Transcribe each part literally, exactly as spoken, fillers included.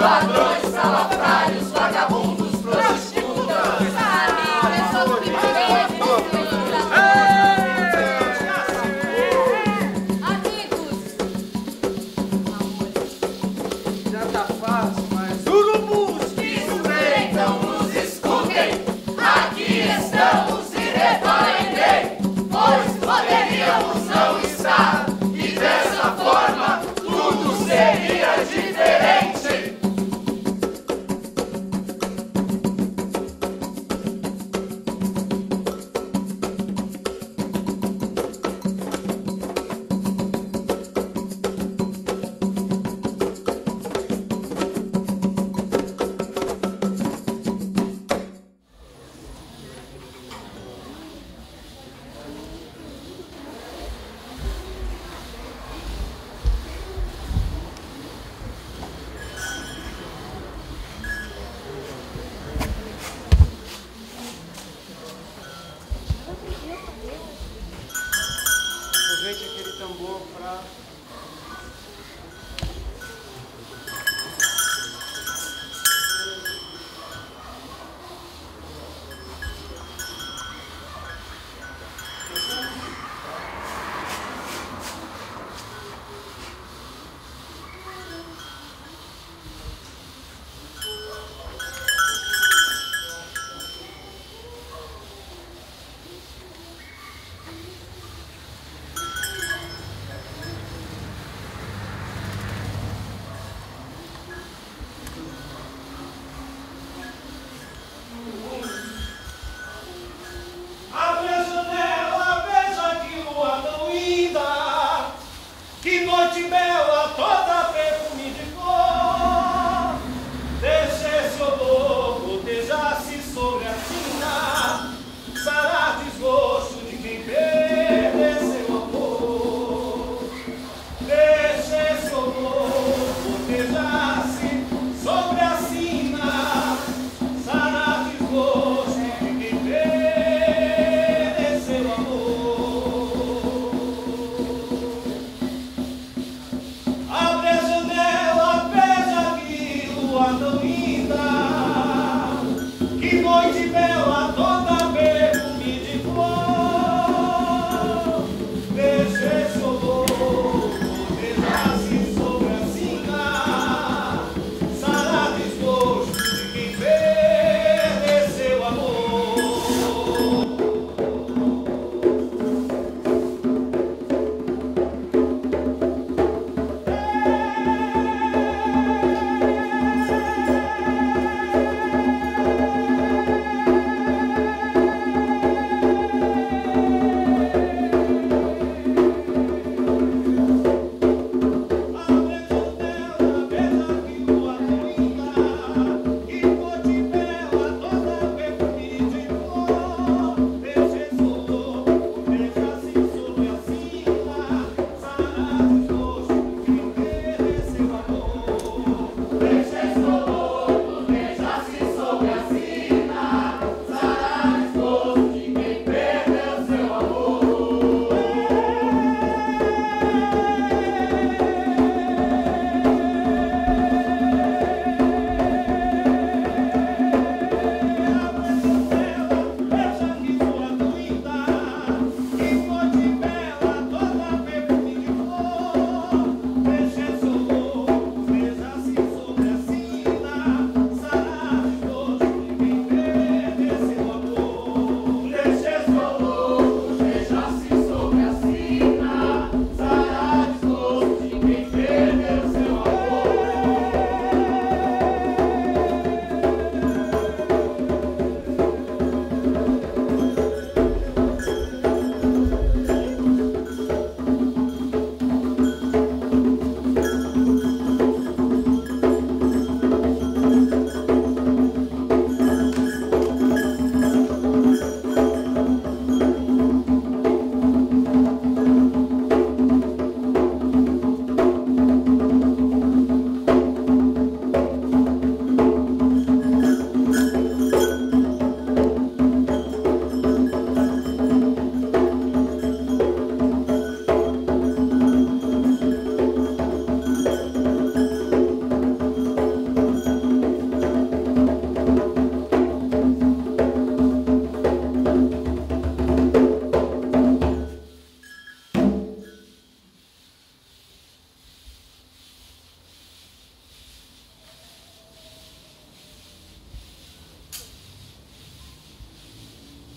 ladrões, salafrários, vagabundos, prostitutas. Amigos! Já tá fácil, mas urubus Que suspeitam, nos escutem. Aqui estamos e reparem bem, pois poderíamos não estar. E dessa forma tudo seria diferente.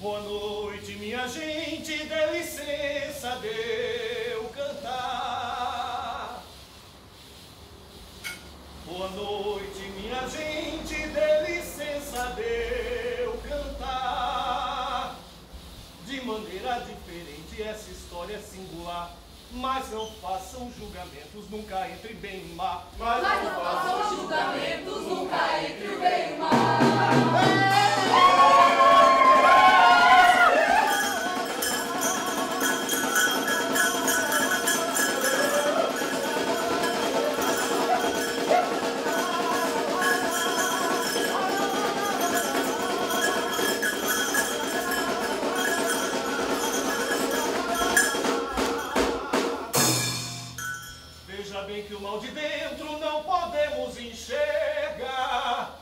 Boa noite, minha gente, dê licença de eu cantar. Boa noite, minha gente, dê licença de eu cantar. De maneira diferente, essa história é singular. Mas não façam julgamentos nunca entre bem e mal. Mas não façam julgamentos nunca entre o bem e o mal. Veja bem que o mal de dentro não podemos enxergar.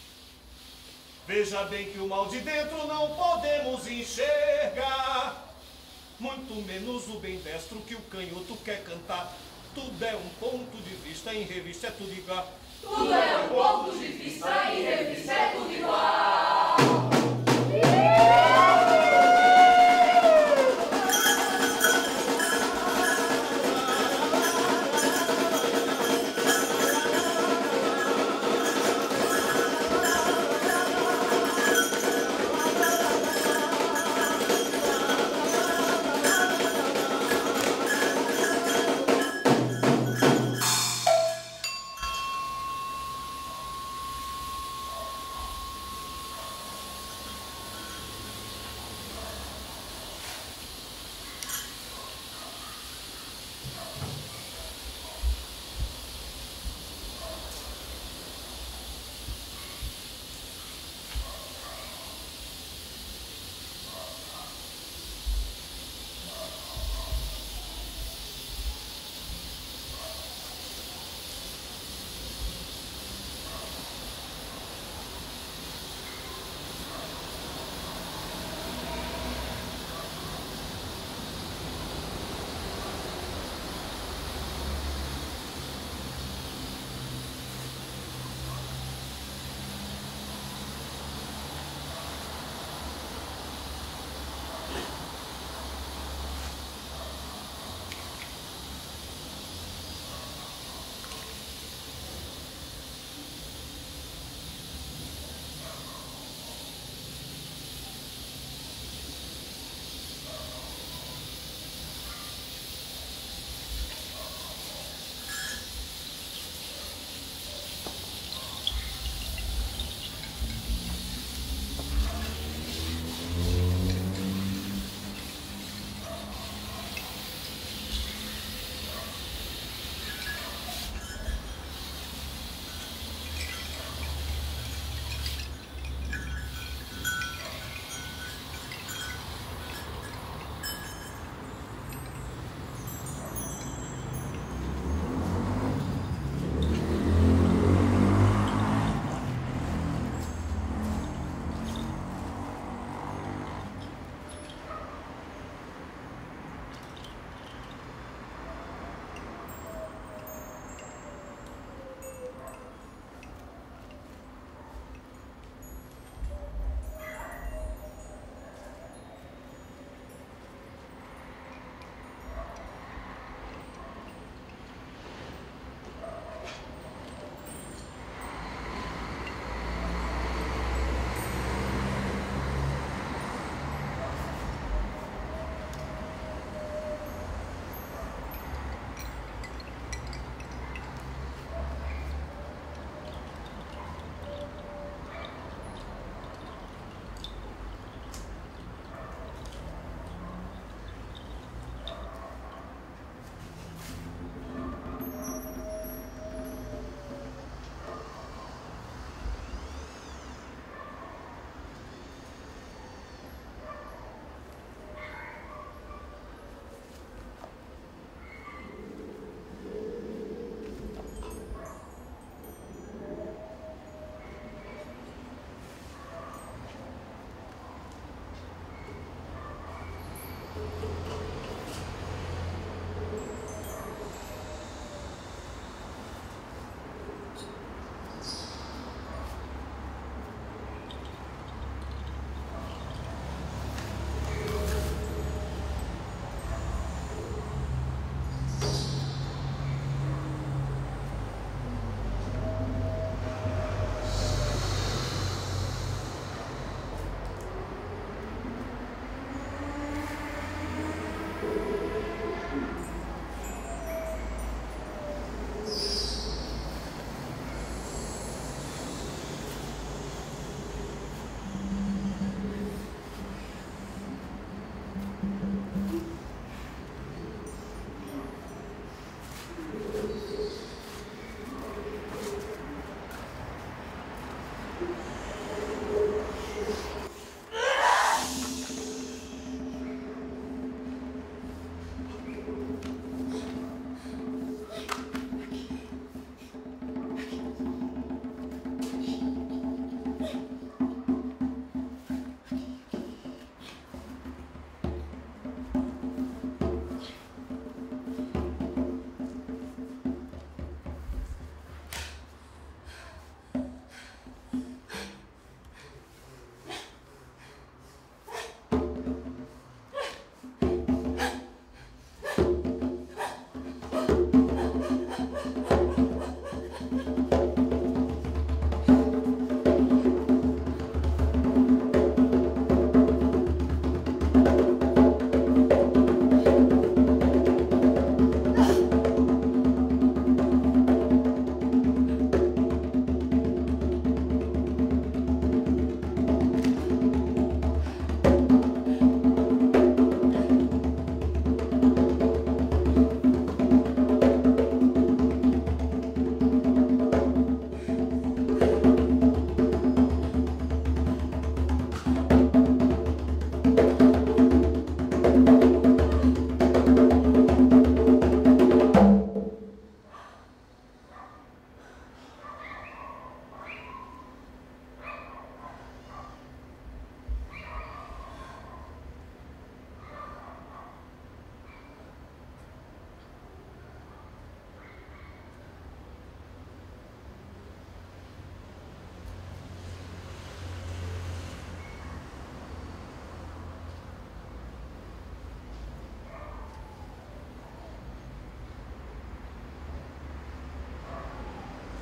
Veja bem que o mal de dentro não podemos enxergar. Muito menos o bem destro que o canhoto quer cantar. Tudo é um ponto de vista, em revista é tudo igual. Tudo é um ponto de vista, em revista é tudo igual.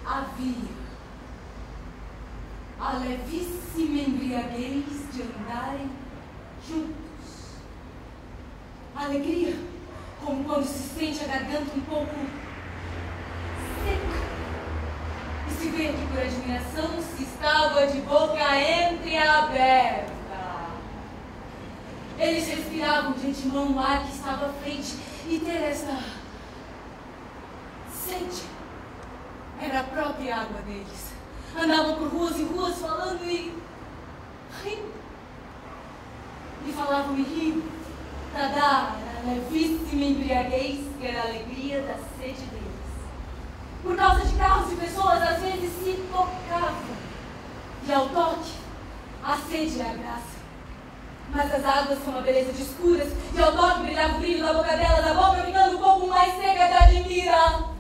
havia a levíssima embriaguez de andarem juntos. Alegria, como quando se sente a garganta um pouco seca e se vê que por admiração se estava de boca entreaberta. Eles respiravam de antemão o ar que estava à frente e ter essa sede era a própria água deles. Andavam por ruas e ruas falando e rindo. E falavam e riam para dar a levíssima embriaguez que era a alegria da sede deles. Por causa de carros e pessoas, às vezes se tocavam. E ao toque, a sede é a graça. Mas as águas são uma beleza de escuras, e ao toque brilhava o brilho da boca delas, a boca ficando um pouco mais seca de admiração.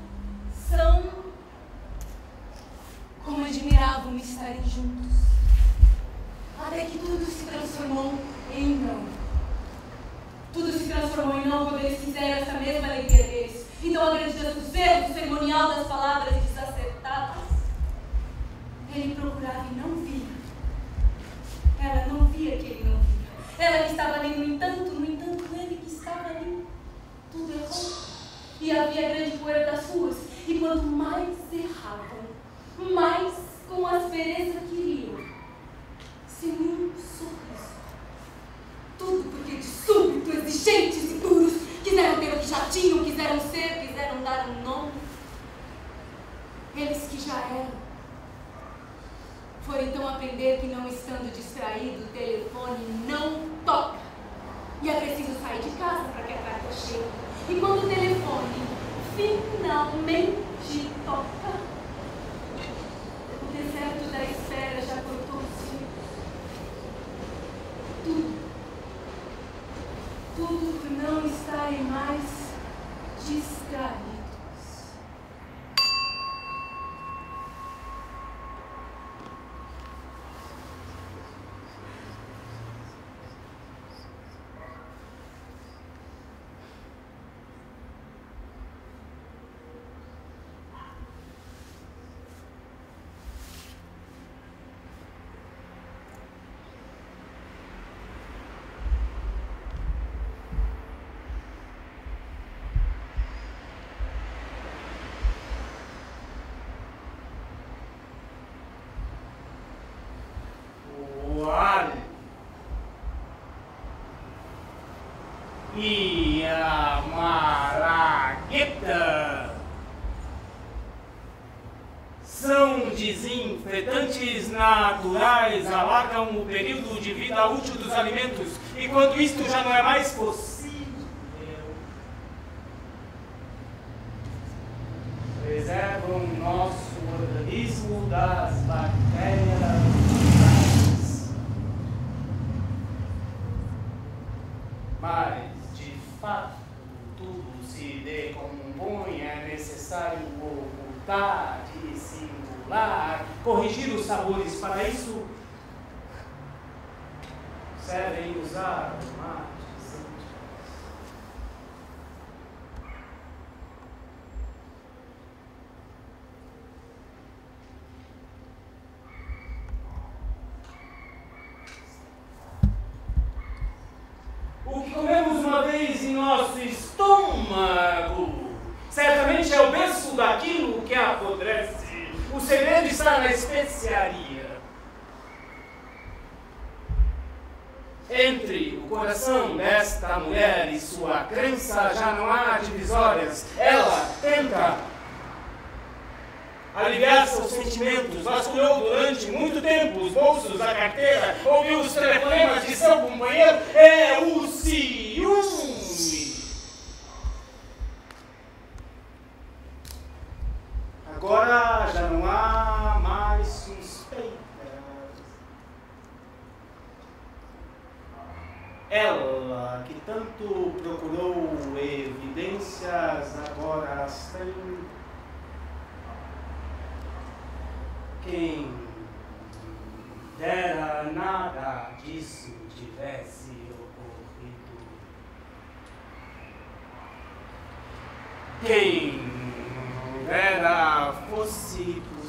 Como admiravam estarem juntos. Até que tudo se transformou em não. Tudo se transformou em não quando eles fizeram essa mesma alegria deles. Então, a grande dança do cerco, o cerimonial das palavras desacertadas, ele procurava e não via. Ela não via que ele não via. Ela que estava ali, no entanto, no entanto, ele que estava ali. Tudo errou. E havia grande poeira das ruas. E quanto mais erravam, mais com aspereza queriam, sem um sorriso. Tudo porque de súbito, exigentes e duros, quiseram ter o que já tinham, quiseram ser, quiseram dar um nome. Eles que já eram. Foram então aprender que, não estando distraído, o telefone não toca. E é preciso sair de casa para que a carta chegue. E quando o telefone finalmente toca, o deserto da espera já cortou-se. Tudo. Tudo por não estarem mais distraídos. E a Malagueta são desinfetantes naturais, alargam o período de vida útil dos alimentos e quando isto já não é mais possível, preservam nosso organismo das bactérias. Mas, de fato, tudo se decompõe, é necessário ocultar, dissimular, corrigir os sabores. Para isso, servem os aromatizantes. O que comemos uma vez em nosso estômago certamente é o berço daquilo que apodrece. O segredo está na especiaria. Entre o coração desta mulher e sua crença já não há divisórias. Ela tenta aliviar seus sentimentos, vasculhou durante muito tempo os bolsos, a carteira, ouviu os telefonemas de seu companheiro. É o ciúme. Agora já não há mais suspeitas. Ela, que tanto procurou evidências, agora as tem. Quem dera nada disso tivesse ocorrido. Quem dera fosse possível.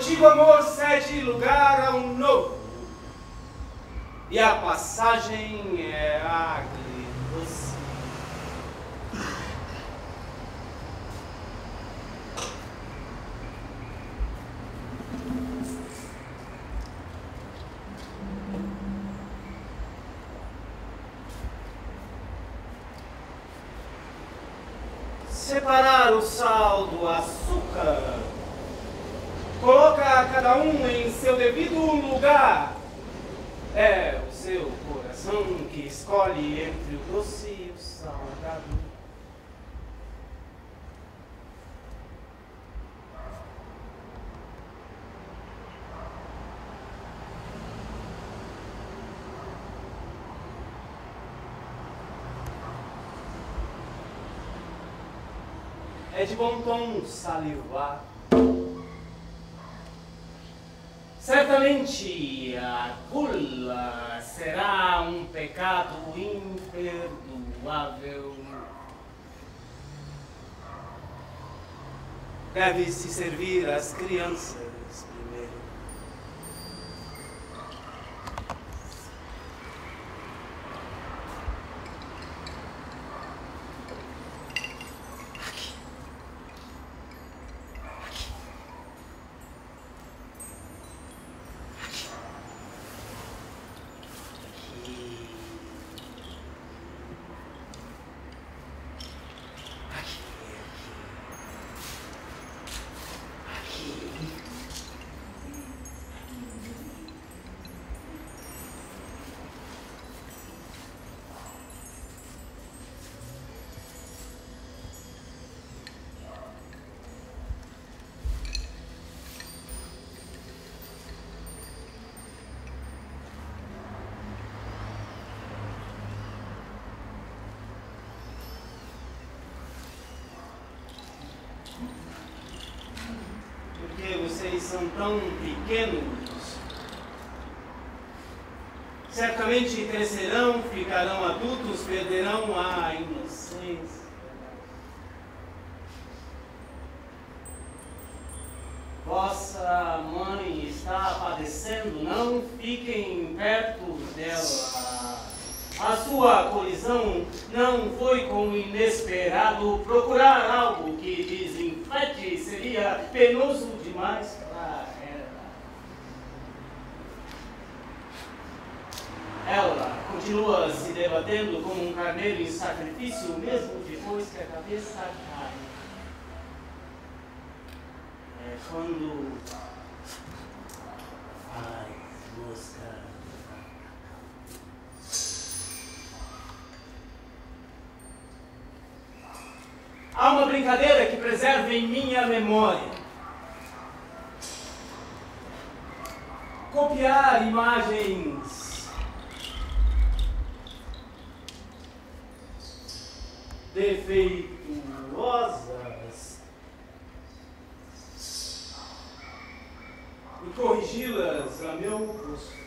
antigo amor cede lugar a um novo, e a passagem é agridoce. Separar o sal do açúcar, coloca cada um em seu devido lugar. É o seu coração que escolhe entre o doce e o salgado. É de bom tom salivar. Certamente a gula será um pecado imperdoável. Deve-se servir às crianças primeiro. Vocês são tão pequenos. Certamente crescerão, ficarão adultos, perderão a inocência. Vossa mãe está padecendo, não fiquem perto dela. A sua colisão não foi com o inesperado. Procurar algo que desinfete seria penoso demais para ela. Ela continua se debatendo como um carneiro em sacrifício, mesmo depois que a cabeça cai. É quando faz mosca. Há uma brincadeira que preserva em minha memória. Copiar imagens defeituosas e corrigi-las a meu gosto.